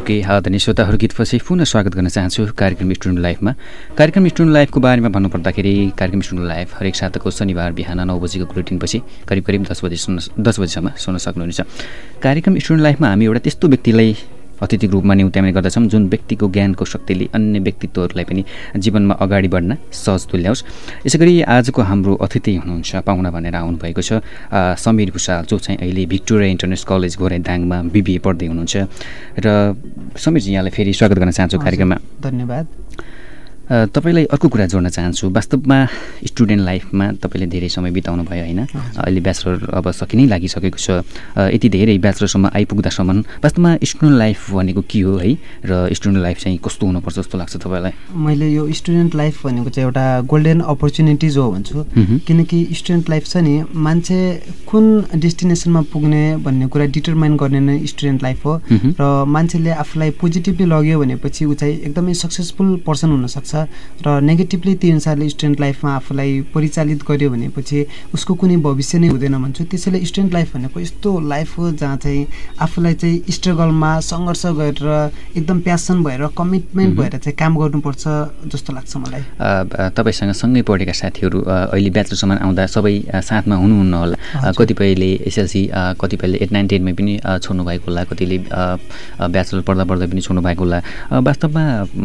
ओके आदरणीय श्रोताहरू गीतपछि पुनः स्वागत गर्न चाहन्छु कार्यक्रम स्टुडेन्ट लाइफमा। कार्यक्रम स्टुडेन्ट लाइफको बारेमा भन्नुपर्दाखेरि कार्यक्रम स्टुडेन्ट लाइफ हरेक साताको शनिबार बिहान नौ बजीको बुलेटिनपछि करिब करिब दस बजी सुन्न दस बजीसम्म सुन्न सक्नुहुनेछ। कार्यक्रम स्टुडेन्ट लाइफमा हामी एउटा त्यस्तो व्यक्तिलाई अतिथिको रूपमा निम्त्याउने गर्दछौँ जुन व्यक्तिको ज्ञानको शक्तिले अन्य व्यक्तित्वहरूलाई पनि जीवनमा अगाडि बढ्न सहज तुल्याओस्। यसै गरी आजको हाम्रो अतिथि हुनुहुन्छ पाहुना भनेर आउनुभएको छ समीर भुषाल, जो चाहिँ अहिले भिक्टोरिया इन्टरनेसनल कलेज घोराइदाङमा बिबिए पढ्दै हुनुहुन्छ। र समीरजी, यहाँलाई फेरि स्वागत गर्न चाहन्छु कार्यक्रममा। धन्यवाद। तपाईँलाई अर्को कुरा जोड्न चाहन्छु। वास्तवमा स्टुडेन्ट लाइफमा तपाईँले धेरै समय बिताउनु भयो होइन? अहिले ब्याचलर अब सकि नै लागिसकेको छ। यति धेरै ब्याचलरसम्म आइपुग्दासम्म वास्तवमा स्टुडेन्ट लाइफ भनेको के हो है, र स्टुडेन्ट लाइफ चाहिँ कस्तो हुनुपर्छ जस्तो लाग्छ तपाईँलाई? मैले यो स्टुडेन्ट लाइफ भनेको चाहिँ एउटा गोल्डन अपर्च्युनिटिज हो भन्छु। किनकि स्टुडेन्ट लाइफ छ नि, मान्छे कुन डेस्टिनेसनमा पुग्ने भन्ने कुरा डिटरमाइन गर्ने नै स्टुडेन्ट लाइफ हो। र मान्छेले आफूलाई पोजिटिभली लग्यो भनेपछि ऊ चाहिँ एकदमै सक्सेसफुल पर्सन हुनसक्छ, र नेगेटिभली त्यो अनुसारले स्टुडेन्ट लाइफमा आफूलाई परिचालित गर्यो भनेपछि उसको कुनै भविष्य नै हुँदैन भन्छु। त्यसैले स्टुडेन्ट लाइफ भनेको यस्तो लाइफ हो जहाँ चाहिँ आफूलाई चाहिँ स्ट्रगलमा सङ्घर्ष गरेर एकदम प्यासन भएर कमिटमेन्ट भएर चाहिँ काम गर्नुपर्छ जस्तो लाग्छ मलाई। तपाईँसँग सँगै पढेका साथीहरू अहिले ब्याचलरसम्म आउँदा सबै साथमा हुनुहुन्न होला। कतिपयले एसएलसी, कतिपयले एट नाइन टेनमै पनि छोड्नु भएको होला, कतिले ब्याचलर पढ्दा पढ्दै पनि छोड्नु भएको होला। वास्तवमा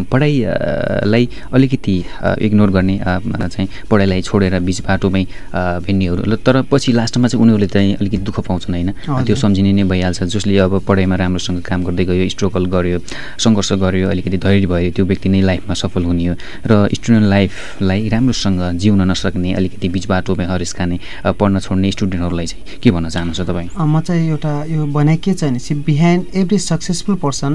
पढाइलाई अलिकति इग्नोर गर्ने चाहिँ पढाइलाई छोडेर बिच बाटोमै भिन्नेहरू, तर पछि लास्टमा चाहिँ उनीहरूले चाहिँ अलिकति दुःख पाउँछन् होइन? त्यो सम्झिने नै भइहाल्छ। जसले अब पढाइमा राम्रोसँग काम गर्दै गयो, स्ट्रगल गर्यो, सङ्घर्ष गर्यो, अलिकति धैर्य भयो, त्यो व्यक्ति नै लाइफमा सफल हुने हो। र स्टुडेन्ट लाइफलाई राम्रोसँग जिउन नसक्ने, अलिकति बिच बाटोमै हरेस खाने, पढ्न छोड्ने स्टुडेन्टहरूलाई चाहिँ के भन्न चाहनुहुन्छ तपाईँ? म चाहिँ एउटा यो भनाइ के छ भनेपछि behind every successful person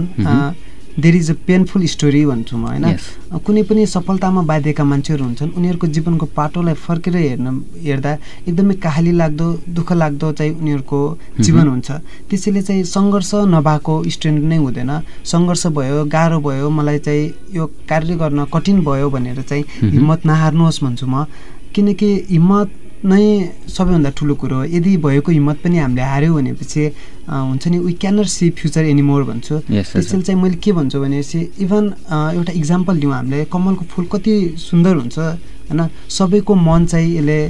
there is a painful story भन्छु म होइन? कुनै पनि सफलतामा बाँधिएका मान्छेहरू हुन्छन्, उनीहरूको जीवनको पाटोलाई फर्केर हेर्न हेर्दा एकदमै काहाली लाग्दो, दुःख लाग्दो चाहिँ उनीहरूको जीवन हुन्छ। त्यसैले चाहिँ सङ्घर्ष नभएको स्टुडेन्ट नै हुँदैन। सङ्घर्ष भयो, गाह्रो भयो, मलाई चाहिँ यो कार्य गर्न कठिन भयो भनेर चाहिँ हिम्मत नहार्नुहोस् भन्छु म। किनकि हिम्मत नै सबैभन्दा ठुलो कुरो हो। यदि भएको हिम्मत पनि हामीले हार्यौँ भनेपछि हुन्छ नि, we can not see future anymore भन्छु। त्यसैले चाहिँ मैले के भन्छु भनेपछि इभन एउटा इक्जाम्पल दिउँ, हामीले कमलको फुल कति सुन्दर हुन्छ होइन? सबैको मन चाहिँ यसले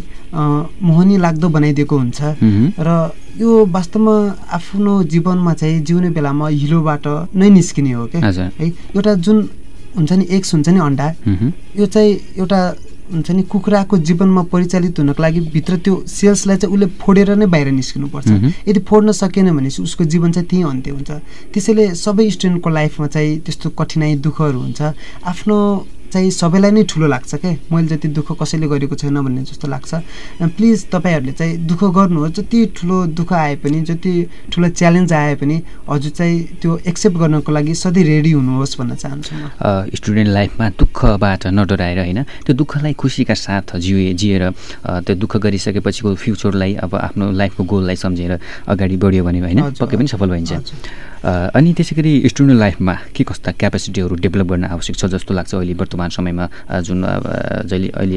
मोहनी लाग्दो बनाइदिएको हुन्छ। र यो वास्तवमा आफ्नो जीवनमा चाहिँ जिउने बेलामा हिलोबाट नै निस्किने हो क्या है। एउटा जुन हुन्छ नि एग्स हुन्छ नि, अन्डा, यो चाहिँ एउटा हुन्छ नि कुखुराको जीवनमा परिचालित हुनको लागि भित्र त्यो सेल्सलाई चाहिँ उसले फोडेर नै बाहिर निस्किनुपर्छ। यदि फोड्न सकेन भनेपछि उसको जीवन चाहिँ त्यहीँ अन्त्य हुन्छ। त्यसैले सबै स्टुडेन्टको लाइफमा चाहिँ त्यस्तो कठिनाइ दुःखहरू हुन्छ। आफ्नो चाहिँ सबैलाई नै ठुलो लाग्छ क्या, मैले जति दुःख कसैले गरेको छैन भन्ने जस्तो लाग्छ। प्लिज तपाईँहरूले चाहिँ दुःख गर्नुहोस्, जति ठुलो दुःख आए पनि, जति ठुलो च्यालेन्ज आए पनि हजुर चाहिँ त्यो एक्सेप्ट गर्नको लागि सधैँ रेडी हुनुहोस् भन्न चाहन्छु म। स्टुडेन्ट लाइफमा दुःखबाट नडराएर होइन, त्यो दुःखलाई खुसीका साथ जिए जिएर त्यो दुःख गरिसकेपछिको फ्युचरलाई, अब आफ्नो लाइफको गोललाई सम्झेर अगाडि बढ्यो भने होइन पक्कै पनि सफल भइन्छ। अनि त्यसै गरी स्टुडेन्ट लाइफमा के कस्ता क्यापेसिटीहरू डेभलप गर्न आवश्यक छ जस्तो लाग्छ अहिले वर्तमान समयमा? जुन जहिले अहिले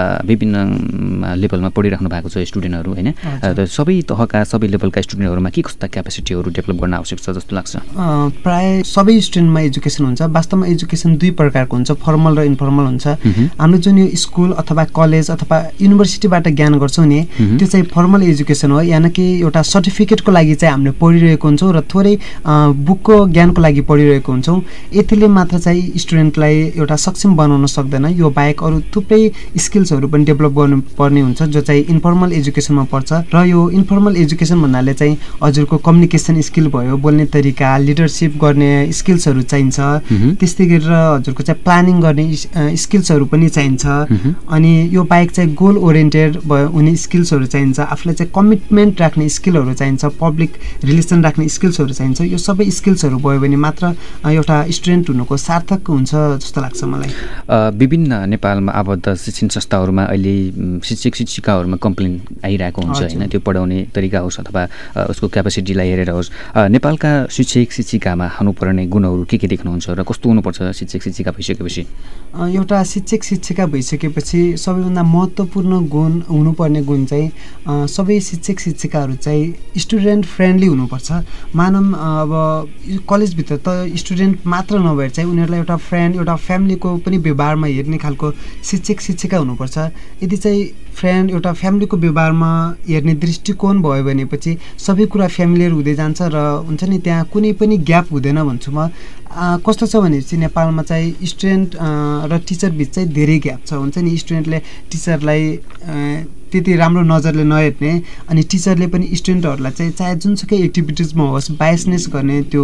विभिन्न लेभलमा पढिराख्नु भएको छ स्टुडेन्टहरू होइन, सबै तहका सबै लेभलका स्टुडेन्टहरूमा के कस्ता क्यापेसिटीहरू डेभलप गर्न आवश्यक छ जस्तो लाग्छ? प्राय सबै स्टुडेन्टमा एजुकेसन हुन्छ। वास्तवमा एजुकेसन दुई प्रकारको हुन्छ, फर्मल र इन्फर्मल हुन्छ। हाम्रो जुन यो स्कुल अथवा कलेज अथवा युनिभर्सिटीबाट ज्ञान गर्छौँ नि, त्यो चाहिँ फर्मल एजुकेसन हो। यानि कि एउटा सर्टिफिकेटको लागि चाहिँ हामीले पढिरहेको हुन्छौँ र थोरै बुकको ज्ञानको लागि पढिरहेको हुन्छौँ। यतिले मात्र चाहिँ स्टुडेन्टलाई एउटा सक्षम बनाउन सक्दैन। यो बाहेक अरू थुप्रै स्किल्सहरू पनि डेभलप गर्नुपर्ने हुन्छ जो चाहिँ इन्फर्मल एजुकेसनमा पर्छ। र यो इन्फर्मल एजुकेसन भन्नाले चाहिँ हजुरको कम्युनिकेसन स्किल भयो, बोल्ने तरिका, लिडरसिप गर्ने स्किल्सहरू चाहिन्छ। त्यस्तै गरेर हजुरको चाहिँ प्लानिङ गर्ने स्किल्सहरू पनि चाहिन्छ। अनि यो बाहेक चाहिँ गोल ओरिएन्टेड भयो हुने स्किल्सहरू चाहिन्छ। आफूलाई चाहिँ कमिटमेन्ट राख्ने स्किलहरू चाहिन्छ, पब्लिक रिलेसन राख्ने स्किल्सहरू चाहिन्छ। यो सबै स्किल्सहरू भयो भने मात्र एउटा स्टुडेन्ट हुनुको सार्थक हुन्छ जस्तो लाग्छ मलाई। विभिन्न नेपालमा आबद्ध शिक्षण संस्थाहरूमा अहिले शिक्षक शिक्षिकाहरूमा कम्प्लेन आइरहेको हुन्छ होइन, त्यो पढाउने तरिका होस् अथवा उसको क्यापेसिटीलाई हेरेर होस्। नेपालका शिक्षक शिक्षिकामा हुनुपर्ने गुणहरू के के देख्नुहुन्छ र कस्तो हुनुपर्छ शिक्षक शिक्षिका भइसकेपछि? एउटा शिक्षक शिक्षिका भइसकेपछि सबैभन्दा महत्त्वपूर्ण गुण हुनुपर्ने गुण चाहिँ सबै शिक्षक शिक्षिकाहरू चाहिँ स्टुडेन्ट फ्रेन्डली हुनुपर्छ। मानव अब अब कलेजभित्र त स्टुडेन्ट मात्र नभएर चाहिँ उनीहरूलाई एउटा फ्रेन्ड एउटा फ्यामिलीको पनि व्यवहारमा हेर्ने खालको शिक्षक शिक्षिका हुनुपर्छ। यदि चाहिँ फ्रेन्ड एउटा फ्यामिलीको व्यवहारमा हेर्ने दृष्टिकोण भयो भनेपछि सबै कुरा फ्यामिलियर हुँदै जान्छ र हुन्छ नि त्यहाँ कुनै पनि ग्याप हुँदैन भन्छु म। कस्तो छ भनेपछि नेपालमा चाहिँ स्टुडेन्ट र टिचर बिच चाहिँ धेरै ग्याप छ। हुन्छ नि स्टुडेन्टले टिचरलाई त्यति राम्रो नजरले नहेर्ने अनि टिचरले पनि स्टुडेन्टहरूलाई चाहिँ चाहे जुनसुकै एक्टिभिटिजमा होस् बायसनेस गर्ने त्यो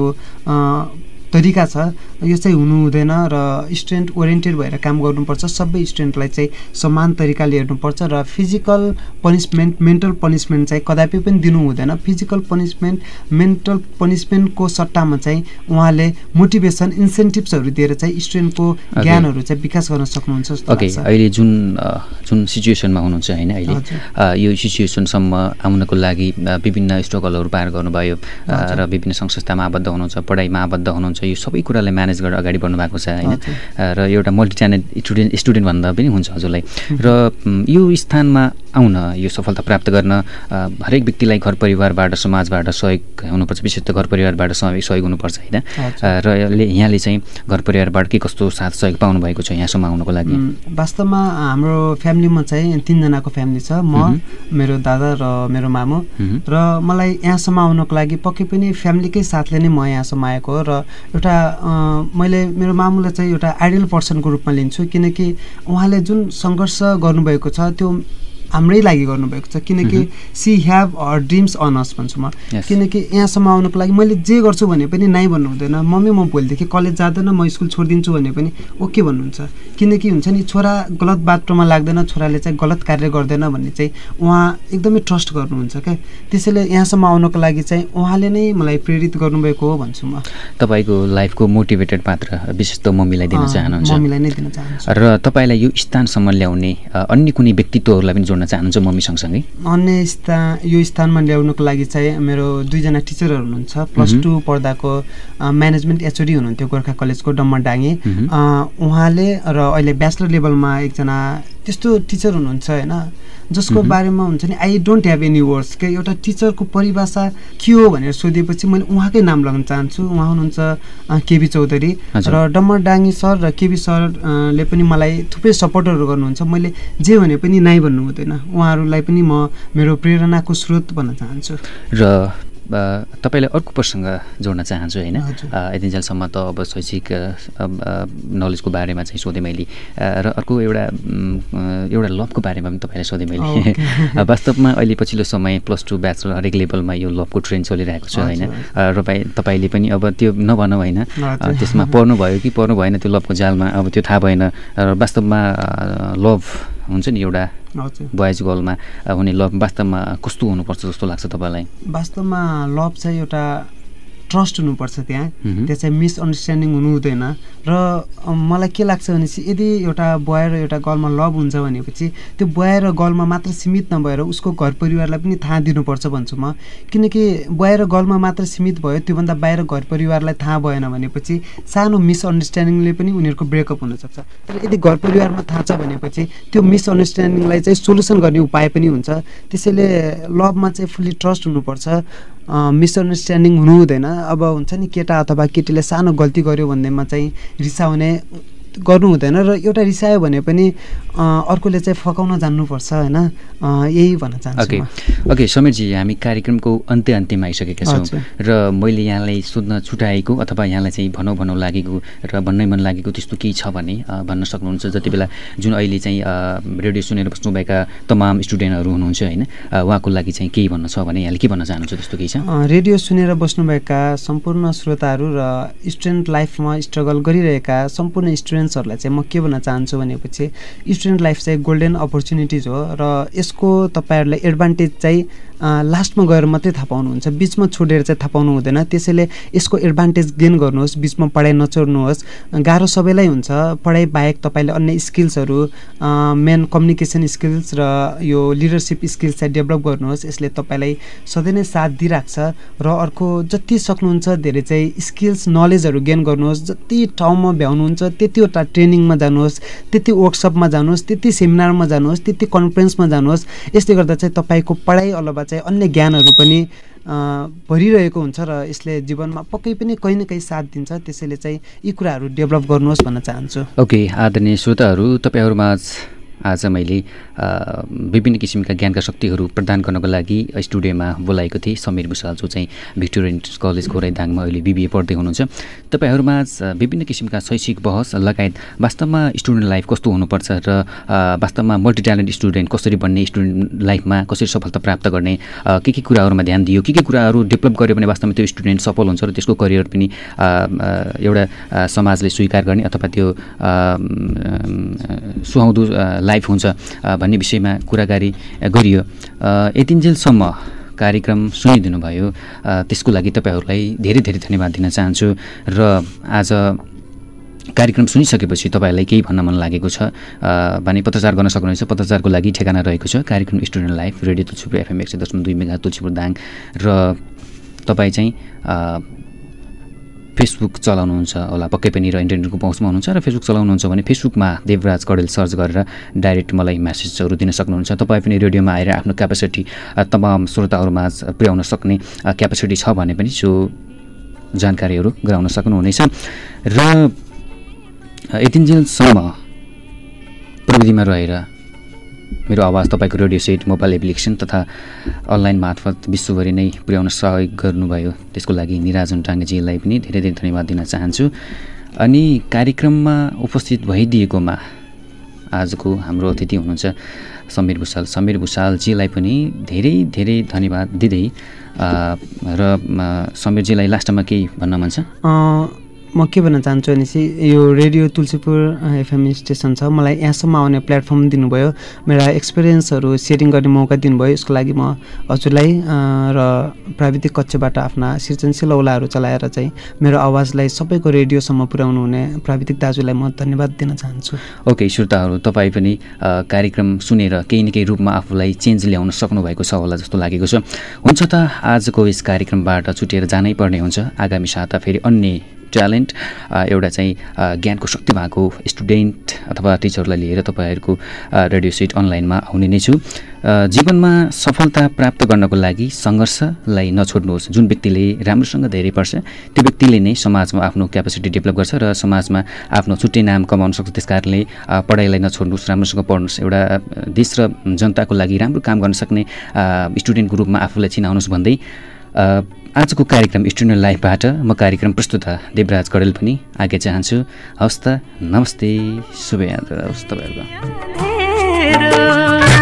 तरिका छ, यो चाहिँ हुनु हुँदैन र स्टुडेन्ट ओरिएन्टेड भएर काम गर्नुपर्छ। सबै स्टुडेन्टलाई चाहिँ समान तरिकाले हेर्नुपर्छ र फिजिकल पनिसमेन्ट मेन्टल पनिसमेन्ट चाहिँ कदापि पनि दिनु हुँदैन। फिजिकल पनिसमेन्ट मेन्टल पनिसमेन्टको सट्टामा चाहिँ उहाँले मोटिभेसन इन्सेन्टिभ्सहरू दिएर चाहिँ स्टुडेन्टको ज्ञानहरू चाहिँ विकास गर्न सक्नुहुन्छ जस्तो ओके लाग्छ। अहिले जुन जुन सिचुएसनमा हुनुहुन्छ होइन अहिले यो सिचुएसनसम्म आउनको लागि विभिन्न स्ट्रगलहरू पार गर्नुभयो र विभिन्न सङ्घ संस्थामा आबद्ध हुनुहुन्छ, पढाइमा आबद्ध हुनुहुन्छ, यो सबै कुरालाई म्यानेज गरेर अगाडि बढ्नु भएको छ होइन र एउटा मल्टी ट्यालेन्ट स्टुडेन्ट स्टुडेन्ट भन्दा पनि हुन्छ हजुरलाई। र यो स्थानमा आउन यो सफलता प्राप्त गर्न हरेक व्यक्तिलाई घर परिवारबाट समाजबाट सहयोग हुनुपर्छ, विशेष त घर परिवारबाट सहयोग हुनुपर्छ होइन। र यहाँले चाहिँ घर परिवारबाट के कस्तो साथ सहयोग पाउनु भएको छ यहाँसम्म आउनको लागि? वास्तवमा हाम्रो फ्यामिलीमा चाहिँ तिनजनाको फ्यामिली छ, म मेरो दादा र मेरो मामु र मलाई यहाँसम्म आउनको लागि पक्कै पनि फ्यामिलीकै साथले नै म यहाँसम्म आएको हो। र एउटा मैले मेरो मामुलाई चाहिँ एउटा आइडियल पर्सनको रूपमा लिन्छु किनकि उहाँले जुन सङ्घर्ष गर्नुभएको छ त्यो हाम्रै लागि गर्नुभएको छ किनकि she have our dreams on us भन्छु म। किनकि यहाँसम्म आउनको लागि मैले जे गर्छु भने पनि नाइ भन्नु हुँदैन। मम्मी म भोलिदेखि कलेज जाँदैन म स्कुल छोडिदिन्छु भने पनि ओके भन्नुहुन्छ किनकि हुन्छ नि छोरा गलत बाटोमा लाग्दैन, छोराले चाहिँ गलत कार्य गर्दैन भन्ने चाहिँ उहाँ एकदमै ट्रस्ट गर्नुहुन्छ क्या। त्यसैले यहाँसम्म आउनको लागि चाहिँ उहाँले नै मलाई प्रेरित गर्नुभएको हो भन्छु म। तपाईँको लाइफको मोटिभेटेड पात्र विशेष त मम्मीलाई दिन चाहनुहुन्छ? मम्मीलाई नै दिन चाहन्छु। र तपाईँलाई यो स्थानसम्म ल्याउने अन्य कुनै व्यक्तित्वहरूलाई पनि जोड्न चाहनुहुन्छ मम्मी सँगसँगै? अन्य स्थान यो स्थानमा ल्याउनुको लागि चाहिँ मेरो दुईजना टिचरहरू हुनुहुन्छ। प्लस टू पढ्दाको म्यानेजमेन्ट एचओडी हुनुहुन्थ्यो गोर्खा कलेजको डम्मरडाङ्गी, उहाँले र अहिले ब्याचलर लेभलमा एकजना त्यस्तो टिचर हुनुहुन्छ होइन जसको बारेमा हुन्छ नि I don't have any words के। एउटा टिचरको परिभाषा के हो भनेर सोधेपछि मैले उहाँकै नाम लगाउन चाहन्छु। उहाँ हुनुहुन्छ केबी चौधरी र डम्मरडाङ्गी सर र केबी सरले पनि मलाई थुप्रै सपोर्टहरू गर्नुहुन्छ। मैले जे भने पनि नाइ भन्नु हुँदैन, उहाँहरूलाई पनि म मेरो प्रेरणाको स्रोत भन्न चाहन्छु। र तपाईँलाई अर्को प्रसङ्ग जोड्न चाहन्छु होइन, यतिन्जेलसम्म त अब शैक्षिक नलेजको बारेमा चाहिँ सोधेँ मैले र अर्को एउटा एउटा लभको बारेमा पनि तपाईँलाई सोधेँ मैले। वास्तवमा अहिले पछिल्लो समय प्लस टू ब्याचलर हरेक लेभलमा यो लभको ट्रेन्ड चलिरहेको छ होइन र तपाईँले पनि अब त्यो नभनौँ होइन त्यसमा पर्नु भयो कि पर्नु भएन त्यो लभको जालमा अब त्यो थाहा भएन। र वास्तवमा लभ हुन्छ नि एउटा बोइज गर्लमा हुने लभ वास्तवमा कस्तो हुनुपर्छ जस्तो लाग्छ तपाईँलाई? वास्तवमा लभ चाहिँ एउटा ट्रस्ट हुनुपर्छ, त्यहाँ त्यो चाहिँ मिसअन्डरस्ट्यान्डिङ हुनु हुँदैन। र मलाई के लाग्छ भनेपछि यदि एउटा बोय र एउटा गर्लमा लभ हुन्छ भनेपछि त्यो बोय र गर्लमा मात्र सीमित नभएर उसको घर परिवारलाई पनि थाहा दिनुपर्छ भन्छु म। किनकि बोय र गर्लमा मात्र सीमित भयो त्योभन्दा बाहिर घर परिवारलाई थाहा भएन भनेपछि सानो मिसअन्डरस्ट्यान्डिङले पनि उनीहरूको ब्रेकअप हुनसक्छ। तर यदि घर परिवारमा थाहा छ भनेपछि त्यो मिसअन्डरस्ट्यान्डिङलाई चाहिँ सोल्युसन गर्ने उपाय पनि हुन्छ। त्यसैले लभमा चाहिँ फुल्ली ट्रस्ट हुनुपर्छ, मिसअन्डरस्ट्यान्डिङ हुनु हुँदैन। अब हुन्छ नि केटा अथवा केटीले सानो गल्ती गर्यो भन्नेमा चाहिँ रिसाउने गर्नु हुँदैन र एउटा रिसायो भने पनि अर्कोले चाहिँ फकाउन जान्नुपर्छ होइन, यही भन्न चाहन्छु। ओके ओके समीरजी, हामी कार्यक्रमको अन्त्य अन्त्यमा आइसकेका छौँ र मैले यहाँलाई सोध्न छुट्याएको अथवा यहाँलाई चाहिँ भनौँ भनौँ लागेको र भन्नै मन लागेको त्यस्तो केही छ भने भन्न सक्नुहुन्छ? जति बेला जुन अहिले चाहिँ रेडियो सुनेर बस्नुभएका तमाम स्टुडेन्टहरू हुनुहुन्छ होइन उहाँको लागि चाहिँ केही भन्न छ भने यहाँले के भन्न चाहनुहुन्छ त्यस्तो केही छ? रेडियो सुनेर बस्नुभएका सम्पूर्ण श्रोताहरू र स्टुडेन्ट लाइफमा स्ट्रगल गरिरहेका सम्पूर्ण स्टुडेन्ट हरूलाई चाहिँ म के भन्न चाहन्छु भनेपछि स्टुडेन्ट लाइफ चाहिँ गोल्डन अपर्च्युनिटिज हो र यसको तपाईँहरूलाई एडभान्टेज चाहिँ लास्टमा गएर मात्रै थाहा पाउनुहुन्छ, बिचमा छोडेर चाहिँ थाहा पाउनु हुँदैन। त्यसैले यसको एडभान्टेज गेन गर्नुहोस्, बिचमा पढाइ नचोर्नुहोस्। गाह्रो सबैलाई हुन्छ, पढाइ बाहेक तपाईँले अन्य स्किल्सहरू मेन कम्युनिकेसन स्किल्स र यो लिडरसिप स्किल्स चाहिँ डेभलप गर्नुहोस्। यसले तपाईँलाई सधैँ नै साथ दिइराख्छ। र अर्को जति सक्नुहुन्छ धेरै चाहिँ स्किल्स नलेजहरू गेन गर्नुहोस्। जति ठाउँमा भ्याउनुहुन्छ त्यतिवटा ट्रेनिङमा जानुहोस्, त्यति वर्कसपमा जानुहोस्, त्यति सेमिनारमा जानुहोस्, त्यति कन्फरेन्समा जानुहोस्। यसले गर्दा चाहिँ तपाईँको पढाइ अलावा चाहिँ अन्य ज्ञानहरू पनि भरिरहेको हुन्छ र यसले जीवनमा पक्कै पनि कहीँ न कहीँ साथ दिन्छ। त्यसैले चाहिँ यी कुराहरू डेभलप गर्नुहोस् भन्न चाहन्छु। ओके आदरणीय श्रोताहरू, तपाईँहरूमा आज मैले विभिन्न किसिमका ज्ञानका शक्तिहरू प्रदान गर्नको लागि स्टुडियोमा बोलाएको थिएँ समीर भुसाल, जो चाहिँ भिक्टोरियन कलेज घोराइदाङमा अहिले बिबिए पढ्दै हुनुहुन्छ। तपाईँहरूमा विभिन्न किसिमका शैक्षिक बहस लगायत वास्तवमा स्टुडेन्ट लाइफ कस्तो हुनुपर्छ र वास्तवमा मल्टी ट्यालेन्ट स्टुडेन्ट कसरी बन्ने, स्टुडेन्ट लाइफमा कसरी सफलता प्राप्त गर्ने, के के कुराहरूमा ध्यान दियो, के के कुराहरू डेभलप गर्यो भने वास्तवमा त्यो स्टुडेन्ट सफल हुन्छ र त्यसको करियर पनि एउटा समाजले स्वीकार गर्ने अथवा त्यो सुहाउँदो लाइफ हुन्छ भन्ने विषयमा कुराकानी गरियो। यतिन्जेलसम्म कार्यक्रम सुनिदिनु भयो, त्यसको लागि तपाईँहरूलाई धेरै धेरै धन्यवाद दिन चाहन्छु। र आज कार्यक्रम सुनिसकेपछि तपाईँहरूलाई केही भन्न मन लागेको छ भने पत्रचार गर्न सक्नुहुनेछ। पत्रचारको लागि ठेगाना रहेको छ कार्यक्रम student life, radio Tulsipur FM एक सय दशमलव दुई मेगा तुलसीपुर दाङ। र तपाईँ चाहिँ फेसबुक चलाउनुहुन्छ होला पक्कै पनि र इन्टरनेटको पहुँचमा हुनुहुन्छ र फेसबुक चलाउनुहुन्छ भने फेसबुकमा देवराज कडेल सर्च गरेर डाइरेक्ट मलाई मेसेजहरू दिन सक्नुहुन्छ। तपाईँ पनि रेडियोमा आएर आफ्नो क्यापेसिटी तमाम श्रोताहरूमा पुर्याउन सक्ने क्यापेसिटी छ भने पनि सो जानकारीहरू गराउन सक्नुहुनेछ। र यतिन्जेलसम्म प्रविधिमा रहेर मेरो आवाज तपाईँको रेडियो सेट, मोबाइल एप्लिकेसन तथा अनलाइन मार्फत विश्वभरि नै पुर्याउन सहयोग गर्नुभयो, त्यसको लागि निराजन टाङ्गेजीलाई पनि धेरै धेरै धन्यवाद दिन चाहन्छु। अनि कार्यक्रममा उपस्थित भइदिएकोमा आजको हाम्रो अतिथि हुनुहुन्छ समीर भुसाल, समीर भुसालजीलाई पनि धेरै धेरै धन्यवाद दिँदै र समीरजीलाई लास्टमा केही भन्न मन छ? म के भन्न चाहन्छु भनेपछि यो रेडियो तुलसीपुर एफएम स्टेसन छ, मलाई यहाँसम्म आउने प्लेटफर्म दिनुभयो, मेरा एक्सपिरियन्सहरू सेयरिङ गर्ने मौका दिनुभयो, यसको लागि म हजुरलाई र प्राविधिक कक्षबाट आफ्ना सृजनशील औलाहरू चलाएर चाहिँ मेरो आवाजलाई सबैको रेडियोसम्म पुर्याउनु हुने प्राविधिक दाजुलाई म धन्यवाद दिन चाहन्छु। ओके श्रोताहरू, तपाईँ पनि कार्यक्रम सुनेर केही न केही रूपमा आफूलाई चेन्ज ल्याउन सक्नुभएको छ होला जस्तो लागेको छ। हुन्छ त आजको यस कार्यक्रमबाट छुटेर जानै पर्ने हुन्छ। आगामी साता फेरि अन्य ट्यालेन्ट एउटा चाहिँ ज्ञानको शक्ति भएको स्टुडेन्ट अथवा टिचरलाई लिएर तपाईँहरूको रेडियो सेट अनलाइनमा आउने नै छु। जीवनमा सफलता प्राप्त गर्नको लागि सङ्घर्षलाई नछोड्नुहोस्। जुन व्यक्तिले राम्रोसँग धेरै पढ्छ त्यो व्यक्तिले नै समाजमा आफ्नो क्यापेसिटी डेभलप गर्छ र समाजमा आफ्नो छुट्टै नाम कमाउन सक्छ। त्यस कारणले पढाइलाई नछोड्नुहोस्, राम्रोसँग पढ्नुहोस्, एउटा देश र जनताको लागि राम्रो काम गर्न सक्ने स्टुडेन्टको रूपमा आफूलाई चिनाउनुहोस् भन्दै आजको कार्यक्रम स्टुडेन्ट लाइफबाट म कार्यक्रम प्रस्तुता देवराज कडेल पनि आगे चाहन्छु। हवस् त, नमस्ते, शुभ यात्रा होस् तपाईँहरूको।